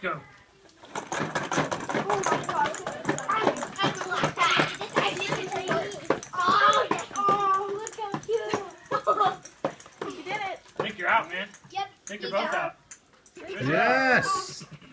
go. Oh my God. Oh, look how cute. I think you're out, man. Yep. I think you're both out. Yes!